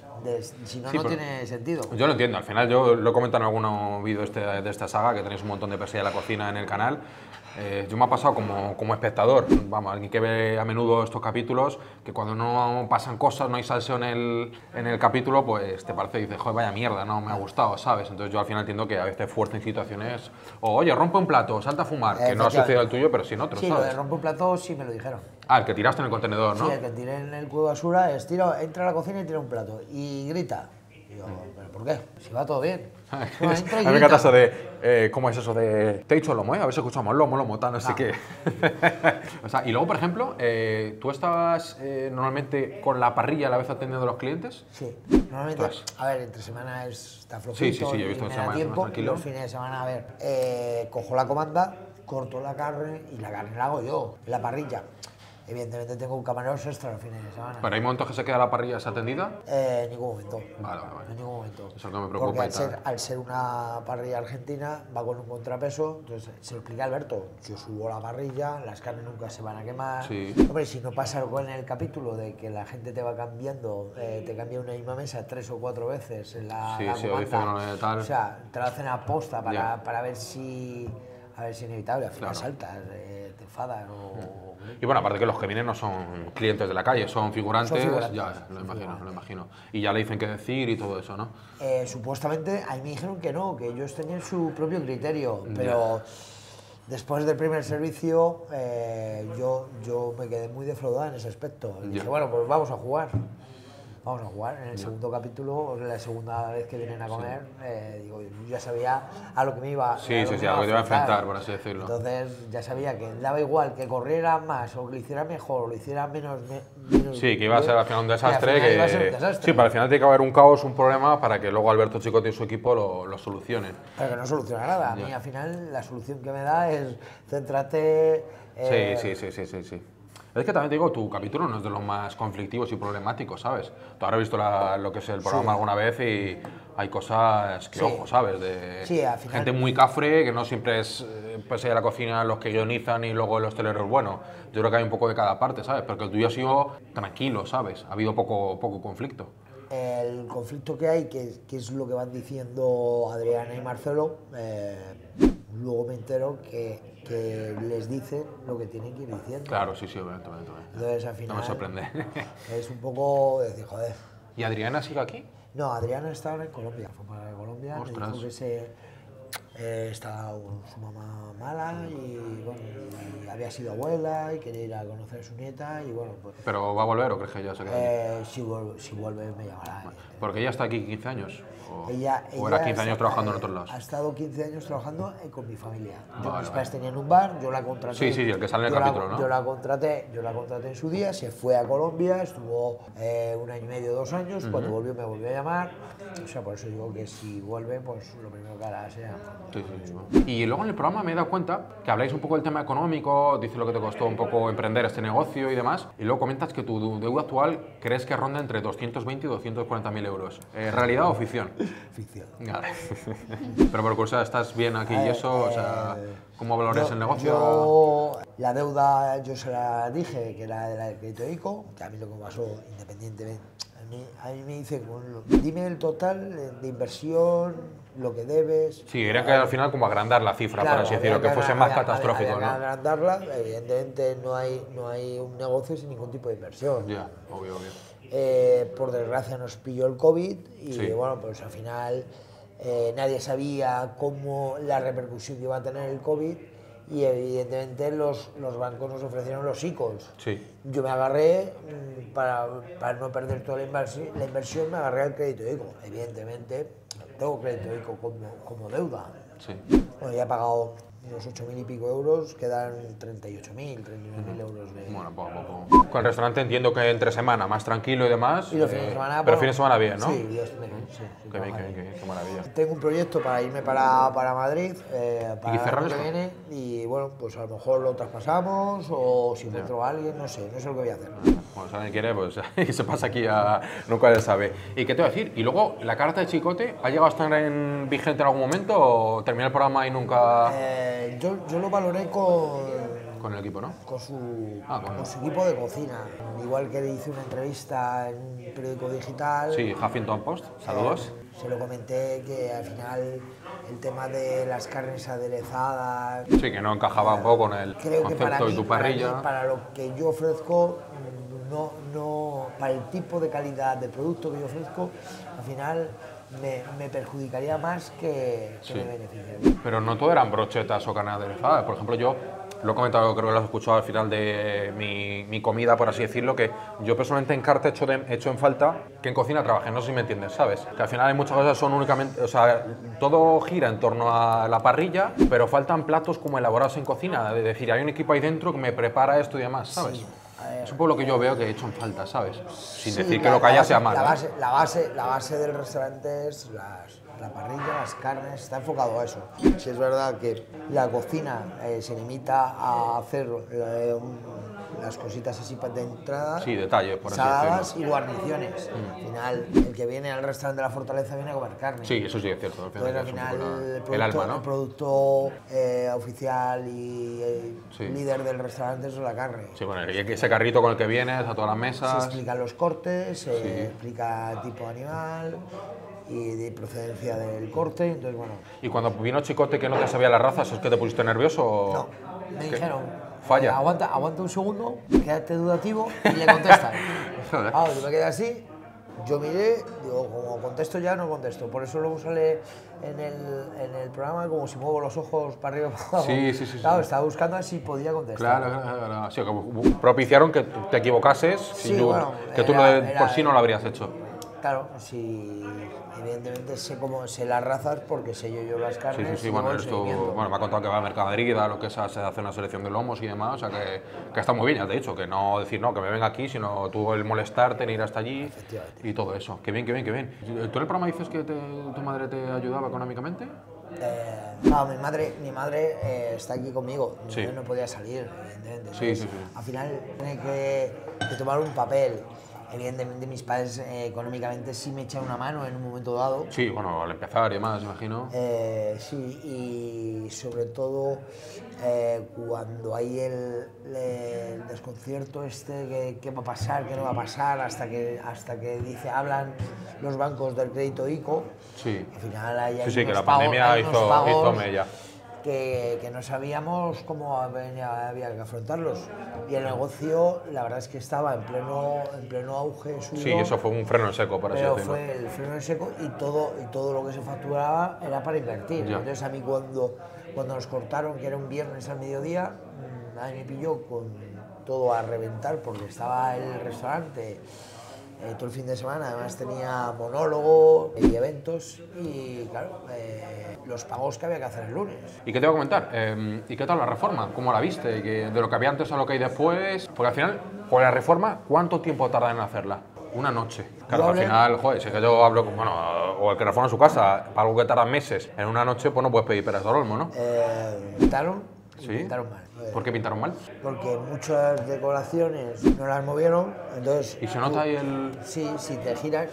Speaker 1: Si no,
Speaker 2: Sí,
Speaker 1: no
Speaker 2: pero-
Speaker 1: tiene sentido.
Speaker 2: Yo lo entiendo, al final yo lo he comentado en algún vídeo de esta saga, que tenéis un montón de pesadilla de la cocina en el canal. Yo me ha pasado como espectador, vamos, alguien que ve a menudo estos capítulos, que cuando no pasan cosas, no hay salseo en el capítulo, pues te parece y dices, joder, vaya mierda, no me ha gustado, ¿sabes? Entonces yo al final entiendo que a veces fuerza en situaciones, o oye, rompe un plato, salta a fumar, que no ha sucedido el tuyo, pero sí en otros,
Speaker 1: Sí, lo de
Speaker 2: ¿sabes?
Speaker 1: romper un plato sí me lo dijeron.
Speaker 2: Ah, el que tiraste en el contenedor, ¿no?
Speaker 1: Sí, el que tiré en el cubo de basura es entra a la cocina y tira un plato y grita. Y yo, ¿pero por qué? Si va todo bien. No,
Speaker 2: A
Speaker 1: entra y
Speaker 2: mí me
Speaker 1: grita.
Speaker 2: encanta eso de, ¿cómo es eso de, te he dicho lomo, a ver si escuchamos lomo, tal, no sé qué. O sea, y luego, por ejemplo, ¿tú estabas normalmente con la parrilla a la vez atendiendo a los clientes?
Speaker 1: Sí, normalmente,
Speaker 2: Ostras.
Speaker 1: a ver, entre semana está flojito,
Speaker 2: Sí, yo he visto
Speaker 1: y
Speaker 2: en
Speaker 1: me
Speaker 2: semana
Speaker 1: da
Speaker 2: es más
Speaker 1: tiempo,
Speaker 2: tranquilo.
Speaker 1: los fines de semana, a ver, cojo la comanda, corto la carne y la carne la hago yo, en la parrilla. Evidentemente tengo un camareros extra los fines de semana.
Speaker 2: Pero hay momentos que se queda la parrilla desatendida.
Speaker 1: En ningún momento.
Speaker 2: Vale.
Speaker 1: En ningún momento.
Speaker 2: Eso es lo que me preocupa
Speaker 1: Porque
Speaker 2: y tal.
Speaker 1: al ser una parrilla argentina, va con un contrapeso, entonces se lo explica a Alberto, yo subo la parrilla, las carnes nunca se van a quemar.
Speaker 2: Sí.
Speaker 1: Hombre, si no pasa algo en el capítulo de que la gente te va cambiando, te cambia una misma mesa 3 o 4 veces en la
Speaker 2: Sí,
Speaker 1: la
Speaker 2: sí, o dice
Speaker 1: comanda.
Speaker 2: uno de tal.
Speaker 1: O sea, te lo hacen a posta
Speaker 2: Ya.
Speaker 1: para ver si es inevitable, al final
Speaker 2: Claro.
Speaker 1: saltas, te enfadas o...
Speaker 2: Y bueno, aparte que los que vienen no son clientes de la calle, son figurantes,
Speaker 1: Son figurantes,
Speaker 2: ya, lo imagino. Y ya le dicen qué decir y todo eso, ¿no?
Speaker 1: Supuestamente a mí me dijeron que no, que ellos tenían su propio criterio, pero después del primer servicio yo me quedé muy defraudada en ese aspecto. Y dije,
Speaker 2: Ya.
Speaker 1: bueno, pues vamos a jugar. Vamos a jugar. En el segundo capítulo, la segunda vez que vienen a comer, digo, yo ya sabía a lo que me iba
Speaker 2: Sí, a lo que te iba a enfrentar, por así decirlo.
Speaker 1: Entonces ya sabía que daba igual que corriera más, o que lo hiciera mejor, o lo hiciera menos.
Speaker 2: Sí, que iba a ser al final un desastre.
Speaker 1: al final iba a ser un desastre.
Speaker 2: Sí, pero al final tiene que haber un caos, un problema para que luego Alberto Chicote y su equipo lo solucionen.
Speaker 1: Pero que no soluciona nada. A mí al final la solución que me da es céntrate.
Speaker 2: Sí. Es que también te digo, tu capítulo no es de los más conflictivos y problemáticos, ¿sabes? Tú habrás visto lo que es el programa alguna vez y hay cosas que,
Speaker 1: Sí.
Speaker 2: ojo, ¿sabes? De
Speaker 1: Sí, al final-
Speaker 2: gente muy cafre, que no siempre es pues a la cocina los que guionizan y luego el hostelero bueno. Yo creo que hay un poco de cada parte, ¿sabes? Porque el tuyo ha sido tranquilo, ¿sabes? Ha habido poco conflicto.
Speaker 1: El conflicto que hay, que es lo que van diciendo Adriana y Marcelo, luego me entero que les dicen lo que tienen que ir diciendo.
Speaker 2: Claro, sí, obviamente.
Speaker 1: Entonces al final
Speaker 2: No me sorprende.
Speaker 1: es un poco decir, joder.
Speaker 2: ¿Y Adriana sigue aquí?
Speaker 1: No, Adriana estaba en Colombia, fue para Colombia,
Speaker 2: Ostras.
Speaker 1: me dijo que estaba su mamá mala y bueno, y había sido abuela y quería ir a conocer a su nieta y bueno, pues
Speaker 2: ¿Pero va a volver o crees que ya se queda aquí?
Speaker 1: si vuelve me llamará.
Speaker 2: Porque ella está aquí 15 años. ¿O
Speaker 1: Ella
Speaker 2: era 15 años trabajando en otros lados?
Speaker 1: Ha estado 15 años trabajando con mi familia.
Speaker 2: Vale,
Speaker 1: Mis padres tenían un bar, yo la contraté.
Speaker 2: Sí, el que sale en el
Speaker 1: yo la-
Speaker 2: capítulo, ¿no?
Speaker 1: Yo la contraté en su día, se fue a Colombia, estuvo 1 año y medio, 2 años, cuando volvió me volvió a llamar. O sea, por eso digo que si vuelve, pues lo primero que hará sea...
Speaker 2: Sí. Y luego en el programa me he dado cuenta que habláis un poco del tema económico, dices lo que te costó un poco emprender este negocio y demás, y luego comentas que tu deuda actual crees que ronda entre 220 y 240.000 euros. ¿Realidad o ficción?
Speaker 1: Ficción.
Speaker 2: Vale. Pero por curiosidad, ¿estás bien aquí y eso? O sea, ¿cómo valoras el negocio?
Speaker 1: La deuda yo se la dije que era de la del crédito ICO, que a mí lo que me pasó independientemente. A mí me dice, dime el total de inversión, lo que debes.
Speaker 2: Sí, era que al final como agrandar la cifra, por así decirlo, que fuese más catastrófico,
Speaker 1: había que
Speaker 2: ¿no?
Speaker 1: agrandarla, evidentemente no hay un negocio sin ningún tipo de inversión.
Speaker 2: Ya, obvio.
Speaker 1: Por desgracia nos pilló el COVID y
Speaker 2: Sí.
Speaker 1: bueno, pues al final nadie sabía cómo la repercusión que iba a tener el COVID y evidentemente los bancos nos ofrecieron los ICOs.
Speaker 2: Sí.
Speaker 1: Yo me agarré, para no perder toda la inversión, me agarré al crédito ICO. Evidentemente tengo crédito ICO como deuda.
Speaker 2: Sí.
Speaker 1: Bueno, ya he pagado unos 8.000 y pico euros, quedan 38.000, 39.000 euros de...
Speaker 3: Bueno, poco a poco. Con el restaurante entiendo que entre semana más tranquilo y demás.
Speaker 1: Y los fines de semana...
Speaker 3: Pero fines de semana bien, ¿no?
Speaker 1: Sí, sí.
Speaker 3: Qué bien, qué maravilla.
Speaker 1: Tengo un proyecto para irme para Madrid, para
Speaker 3: ¿Y cerrar
Speaker 1: el año
Speaker 3: esto?
Speaker 1: que viene, y bueno, pues a lo mejor lo traspasamos, o si encuentro a alguien, no sé lo que voy a hacer.
Speaker 3: Bueno, si alguien quiere, pues se pasa aquí a... Nunca se sabe. ¿Y qué te voy a decir? Y luego, ¿la carta de Chicote ha llegado a estar vigente en algún momento o terminó el programa y nunca...?
Speaker 1: Yo lo valoré
Speaker 3: Con el equipo, ¿no?
Speaker 1: con su
Speaker 3: con
Speaker 1: equipo de cocina. Igual que le hice una entrevista en un periódico digital.
Speaker 3: Sí, Huffington Post, saludos.
Speaker 1: Se lo comenté que al final el tema de las carnes aderezadas...
Speaker 3: Sí, que no encajaba un poco con el
Speaker 1: Creo que
Speaker 3: concepto de tu parrilla.
Speaker 1: para lo que yo ofrezco, para el tipo de calidad de producto que yo ofrezco, al final me perjudicaría más que me beneficiaría.
Speaker 3: Pero no todo eran brochetas o carne aderezada. Por ejemplo, yo lo he comentado, creo que lo has escuchado al final de mi comida, por así decirlo, que yo personalmente en carta he hecho en falta que en cocina trabajen, no sé si me entiendes, ¿sabes? Que al final hay muchas cosas son únicamente, o sea, todo gira en torno a la parrilla, pero faltan platos como elaborados en cocina, es decir, hay un equipo ahí dentro que me prepara esto y demás, ¿sabes?
Speaker 1: Sí.
Speaker 3: Es un poco lo que yo veo que he hecho en falta, ¿sabes? Sin
Speaker 1: Sí,
Speaker 3: decir que lo que haya sea malo.
Speaker 1: La base del restaurante es la parrilla, las carnes, está enfocado a eso. Si es verdad que la cocina se limita a hacer las cositas así de entrada,
Speaker 3: Sí, detalles, por así
Speaker 1: saladas
Speaker 3: decirlo.
Speaker 1: y guarniciones. Al final, el que viene al restaurante de la Fortaleza viene a comer carne.
Speaker 3: Sí, eso sí es cierto.
Speaker 1: Entonces, al
Speaker 3: es un
Speaker 1: final,
Speaker 3: poco el alma, ¿no?
Speaker 1: el producto oficial y
Speaker 3: Sí.
Speaker 1: líder del restaurante es la carne.
Speaker 3: Sí, bueno, y ese carrito con el que vienes a todas las
Speaker 1: Se
Speaker 3: mesas.
Speaker 1: explican los cortes, se explica el tipo de animal y de procedencia del corte, entonces bueno,
Speaker 3: Y cuando vino Chicote que no te sabía las razas, ¿es que te pusiste nervioso? O...
Speaker 1: no, me dijeron,
Speaker 3: Falla.
Speaker 1: aguanta un segundo, quédate dudativo y le contestas.
Speaker 3: Joder.
Speaker 1: Yo me quedé así, yo miré, digo, como contesto ya, no contesto, por eso luego sale en el programa como si muevo los ojos para arriba y para abajo.
Speaker 3: Sí.
Speaker 1: Claro, estaba buscando a ver si podía contestar.
Speaker 3: Claro. Sí, como propiciaron que te equivocases,
Speaker 1: Sí,
Speaker 3: sin duda,
Speaker 1: bueno,
Speaker 3: que tú por sí no lo habrías hecho.
Speaker 1: Claro, sí, evidentemente sé las razas porque sé yo las carnes.
Speaker 3: Sí,
Speaker 1: y
Speaker 3: bueno,
Speaker 1: luego el seguimiento.
Speaker 3: me ha contado que va a Mercadería, a lo que se hace una selección de lomos y demás, o sea que está muy bien, ya te he dicho, que no decir no, que me venga aquí, sino tú el molestarte, en ir hasta allí
Speaker 1: Efectivamente.
Speaker 3: y todo eso. Qué bien. ¿Tú en el programa dices que tu madre te ayudaba económicamente?
Speaker 1: No, mi madre está aquí conmigo, mi
Speaker 3: Sí.
Speaker 1: madre no podía salir, evidentemente.
Speaker 3: Sí.
Speaker 1: Al final tiene que tomar un papel. Evidentemente mis padres económicamente sí me echan una mano en un momento dado.
Speaker 3: Sí, bueno, al empezar y demás, imagino.
Speaker 1: Sí, y sobre todo cuando hay el desconcierto qué va a pasar, qué no va a pasar, hasta que hablan los bancos del crédito ICO.
Speaker 3: Sí.
Speaker 1: Al final hay
Speaker 3: Sí, que
Speaker 1: unos
Speaker 3: la
Speaker 1: pagos,
Speaker 3: pandemia
Speaker 1: hay unos
Speaker 3: hizo
Speaker 1: pagos
Speaker 3: mella.
Speaker 1: que no sabíamos cómo había que afrontarlos. Y el negocio, la verdad es que estaba en pleno auge suyo.
Speaker 3: Sí, eso fue un freno en seco, por así
Speaker 1: Pero
Speaker 3: decirlo.
Speaker 1: fue el freno en seco y todo lo que se facturaba era para invertir.
Speaker 3: Ya.
Speaker 1: Entonces a mí cuando nos cortaron, que era un viernes al mediodía, a mí me pilló con todo a reventar porque estaba el restaurante todo el fin de semana, además tenía monólogo y eventos y claro, los pagos que había que hacer el lunes.
Speaker 3: ¿Y qué te voy a comentar? ¿Y qué tal la reforma? ¿Cómo la viste? De lo que había antes a lo que hay después. Porque al final, con la reforma, ¿cuánto tiempo tarda en hacerla? Una noche. Claro, al final, joder, si es que yo hablo con, bueno, o el que reforma en su casa, para algo que tarda meses, en una noche, pues no puedes pedir peras de olmo, ¿no?
Speaker 1: Pintaron
Speaker 3: Sí.
Speaker 1: pintaron mal.
Speaker 3: ¿Por qué pintaron mal?
Speaker 1: Porque muchas decoraciones no las movieron, entonces...
Speaker 3: ¿Y se nota ahí el...?
Speaker 1: Sí, si te giras,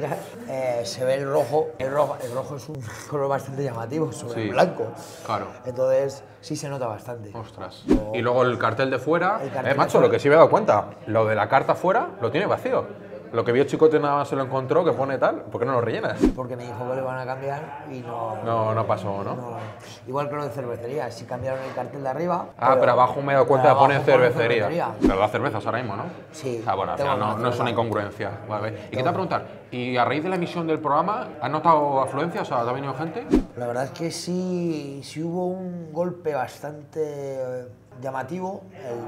Speaker 1: se ve el rojo. El rojo es un color bastante llamativo sobre el blanco.
Speaker 3: Claro.
Speaker 1: Entonces, sí se nota bastante.
Speaker 3: Ostras. Y luego el cartel de fuera.
Speaker 1: El cartel de
Speaker 3: Macho,
Speaker 1: fuera.
Speaker 3: lo que sí me he dado cuenta, lo de la carta fuera lo tiene vacío. Lo que vio Chicote nada más se lo encontró, que pone tal, ¿por qué no lo rellenas?
Speaker 1: Porque me dijo que le van a cambiar y no...
Speaker 3: No pasó, ¿no?
Speaker 1: no. Igual que lo de cervecería, sí cambiaron el cartel de arriba.
Speaker 3: Pero abajo me he dado cuenta de
Speaker 1: pero
Speaker 3: poner
Speaker 1: abajo pone
Speaker 3: cervecería. Pero las cervezas ahora mismo, ¿no?
Speaker 1: Sí.
Speaker 3: Bueno, al
Speaker 1: Tengo
Speaker 3: final
Speaker 1: una
Speaker 3: no es una
Speaker 1: cerveza.
Speaker 3: incongruencia. Vale. ¿Y qué te voy a preguntar? ¿Y a raíz de la emisión del programa, has notado afluencia? O sea, ¿te ha venido gente?
Speaker 1: La verdad es que sí hubo un golpe bastante llamativo.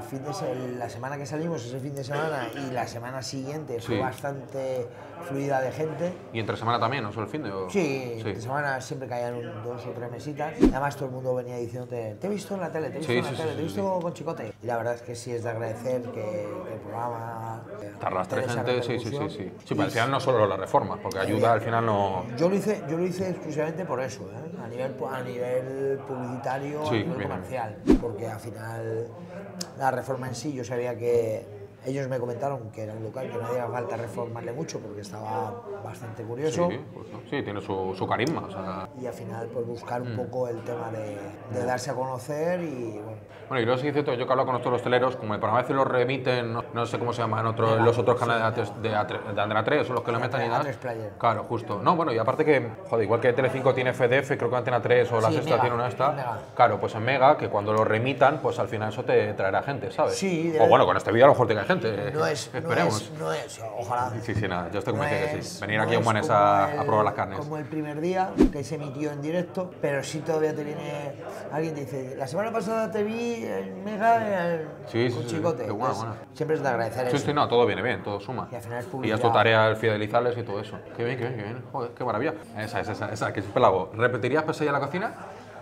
Speaker 1: La semana que salimos, ese fin de semana y la semana siguiente fue
Speaker 2: Sí.
Speaker 1: bastante fluida de gente.
Speaker 2: ¿Y entre semana también, no solo el fin de?
Speaker 1: Sí, entre semana siempre caían 2 o 3 mesitas. Además todo el mundo venía diciéndote, te he visto en la tele, te he visto en la tele, te he visto con Chicote. Y la verdad es que sí es de agradecer que el programa...
Speaker 2: Te arrastre
Speaker 1: tenga esa
Speaker 2: gente, sí.
Speaker 1: repercusión.
Speaker 2: Sí, pero al final no solo las reformas, porque ayuda al final no...
Speaker 1: Yo lo hice exclusivamente por eso, ¿eh? A nivel publicitario,
Speaker 2: Sí,
Speaker 1: a nivel
Speaker 2: bien.
Speaker 1: comercial, porque al final la reforma en sí, yo sabía que ellos me comentaron que era un local que no hacía falta reformarle mucho porque estaba bastante curioso.
Speaker 2: Sí, pues, ¿no? Sí, tiene su carisma, o sea...
Speaker 1: Y al final pues buscar un poco el tema de darse a conocer y bueno.
Speaker 2: Bueno, y luego sí es cierto, yo que hablo con otros hosteleros, como el programa a veces lo remiten, no sé cómo se llaman
Speaker 1: Mega,
Speaker 2: los otros
Speaker 1: sí,
Speaker 2: canales de Antena 3, son los que lo metan y
Speaker 1: A3
Speaker 2: tal.
Speaker 1: Player.
Speaker 2: Claro, justo. No, bueno, y aparte que, joder, igual que Telecinco tiene FDF, creo que Antena 3 o La
Speaker 1: Sí,
Speaker 2: Sexta
Speaker 1: Mega,
Speaker 2: tiene una esta.
Speaker 1: Mega.
Speaker 2: Claro, pues en Mega, que cuando lo remitan, pues al final eso te traerá gente, ¿sabes?
Speaker 1: Sí,
Speaker 2: O bueno, con este vídeo a lo mejor tenga gente.
Speaker 1: No es,
Speaker 2: Esperemos.
Speaker 1: ojalá.
Speaker 2: Sí, nada, yo estoy convencido que sí. Venir
Speaker 1: no
Speaker 2: aquí a
Speaker 1: es
Speaker 2: Humanes
Speaker 1: como
Speaker 2: a probar las carnes.
Speaker 1: Como el primer día que se emitió en directo, pero sí todavía te viene alguien te dice, la semana pasada te vi en Mega con Chicote.
Speaker 2: Qué bueno,
Speaker 1: Entonces,
Speaker 2: bueno.
Speaker 1: siempre es de agradecer
Speaker 2: Sí,
Speaker 1: eso.
Speaker 2: no, todo viene bien, todo suma.
Speaker 1: Y al final es
Speaker 2: Y ya
Speaker 1: publicidad.
Speaker 2: es tu tarea el fidelizarles y todo eso. Qué bien, qué bien, qué bien. Joder, qué maravilla. Esa, que siempre la hago. ¿Repetirías Pesadilla en la cocina?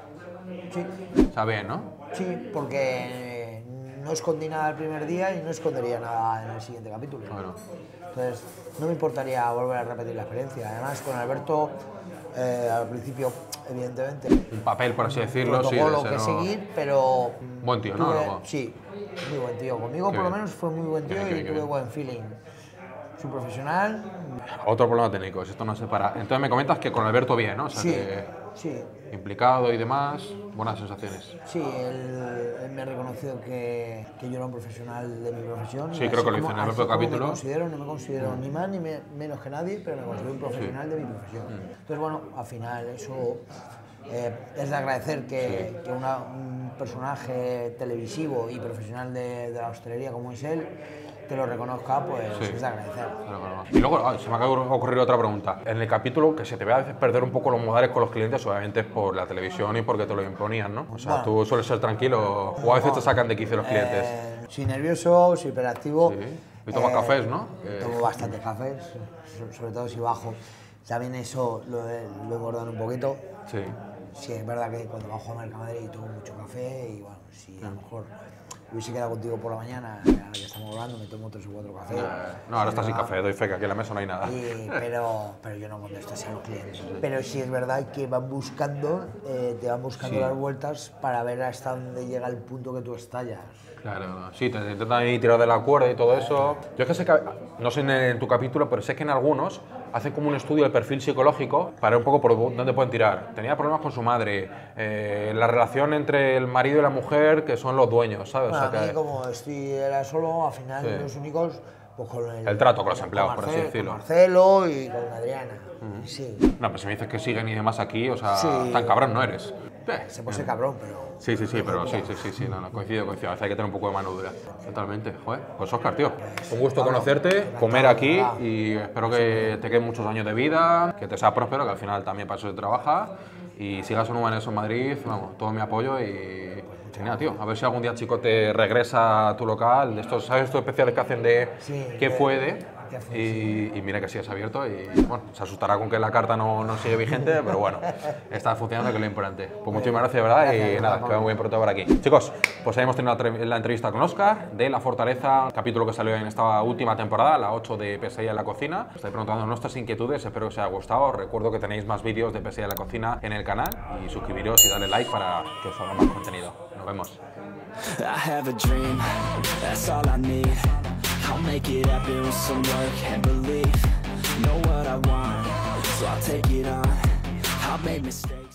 Speaker 1: Sí,
Speaker 2: Está bien, ¿no?
Speaker 1: sí, porque no escondí nada el primer día y no escondería nada en el siguiente capítulo.
Speaker 2: Bueno.
Speaker 1: Entonces, no me importaría volver a repetir la experiencia. Además, con Alberto, al principio, evidentemente,
Speaker 2: Un papel, por así decirlo, sí.
Speaker 1: protocolo
Speaker 2: de
Speaker 1: que
Speaker 2: ser, ¿no?
Speaker 1: seguir, pero...
Speaker 2: Buen tío, ¿no?
Speaker 1: tuve-
Speaker 2: Luego.
Speaker 1: Sí, muy buen tío. Conmigo,
Speaker 2: Qué
Speaker 1: por lo
Speaker 2: bien.
Speaker 1: menos, fue muy buen
Speaker 2: Qué
Speaker 1: tío
Speaker 2: bien, qué
Speaker 1: y
Speaker 2: bien, qué
Speaker 1: tuve
Speaker 2: bien.
Speaker 1: buen feeling. Es un profesional.
Speaker 2: Otro problema técnico, si esto no se para. Entonces me comentas que con Alberto bien, ¿no? O sea,
Speaker 1: Sí,
Speaker 2: que
Speaker 1: sí.
Speaker 2: implicado y demás, buenas sensaciones.
Speaker 1: Sí, él me ha reconocido que yo era un profesional de mi profesión.
Speaker 2: Sí,
Speaker 1: y
Speaker 2: creo
Speaker 1: así
Speaker 2: que lo hice
Speaker 1: como-
Speaker 2: en el
Speaker 1: así
Speaker 2: propio
Speaker 1: como
Speaker 2: capítulo.
Speaker 1: No me considero ni más ni menos que nadie, pero me considero un profesional de mi profesión. Entonces, bueno, al final eso es de agradecer que un personaje televisivo y profesional de la hostelería como es él te lo reconozca, pues
Speaker 2: Sí.
Speaker 1: es de agradecer.
Speaker 2: Y luego se me acaba de ocurrir otra pregunta. En el capítulo que se te ve a veces perder un poco los modales con los clientes, obviamente es por la televisión y porque te lo imponían, ¿no? O sea,
Speaker 1: Bueno.
Speaker 2: tú sueles ser tranquilo o a veces te sacan de quicio los clientes.
Speaker 1: Soy nervioso, soy hiperactivo.
Speaker 2: Sí. Y tomas cafés, ¿no?
Speaker 1: Tomo bastantes cafés, sobre todo si bajo. También eso lo he engordado un poquito.
Speaker 2: Sí.
Speaker 1: Sí, es verdad que cuando bajo a Mercamadrid tomo mucho café y bueno, si a lo mejor hubiese quedado contigo por la mañana, ahora que estamos hablando, me tomo 3 o 4 cafés.
Speaker 2: No, ahora estás sin
Speaker 1: ¿verdad?
Speaker 2: café, doy fe que aquí en la mesa no hay nada.
Speaker 1: Pero yo no contesto así a los clientes. Pero sí es verdad que van buscando, te van buscando
Speaker 2: Sí.
Speaker 1: las vueltas para ver hasta dónde llega el punto que tú estallas.
Speaker 2: Claro, sí, te intentan ahí tirar de la cuerda y todo eso. Yo es que sé que, no sé en tu capítulo, pero sé que en algunos hacen como un estudio del perfil psicológico para ver un poco por dónde pueden tirar. Tenía problemas con su madre, la relación entre el marido y la mujer, que son los dueños, ¿sabes?
Speaker 1: Bueno,
Speaker 2: O sea
Speaker 1: a mí
Speaker 2: que-
Speaker 1: como era solo, al final
Speaker 2: Sí.
Speaker 1: los únicos, pues con
Speaker 2: El trato con los empleados, por así decirlo.
Speaker 1: Con Marcelo y con Adriana. Sí,
Speaker 2: No, pero si me dices que siguen y demás aquí, o sea,
Speaker 1: Sí.
Speaker 2: tan cabrón no eres.
Speaker 1: se puede ser cabrón, pero...
Speaker 2: Sí, pero sí, no, coincido. A veces hay que tener un poco de mano dura. Totalmente. Joder, pues Óscar, tío, un gusto conocerte, comer aquí y espero que te queden muchos años de vida, que te sea próspero, que al final también para eso se trabaja y sigas en Humanes en Madrid, vamos, todo mi apoyo y nada, tío, a ver si algún día Chicote regresa a tu local, de estos, ¿sabes estos especiales que hacen de
Speaker 1: Sí,
Speaker 2: qué fue de?
Speaker 1: qué fue,
Speaker 2: Y mira que sí es abierto y bueno, se asustará con que la carta no sigue vigente, pero bueno, está funcionando, que es lo importante. Pues muchísimas gracias, ¿verdad?
Speaker 1: Gracias,
Speaker 2: Y nada,
Speaker 1: Pablo.
Speaker 2: que va muy bien pronto por aquí. Chicos, pues ahí hemos tenido la entrevista con Óscar de La Fortaleza, capítulo que salió en esta última temporada, la 8 de Pesadilla en la cocina. Os estáis preguntando nuestras inquietudes, espero que os haya gustado. Os recuerdo que tenéis más vídeos de Pesadilla en la cocina en el canal y suscribiros y darle like para que os salga más contenido. Nos vemos.
Speaker 4: I have a dream, that's all I need. I'll make it happen with some work and belief. Know what I want, so I'll take it on. I've made mistakes.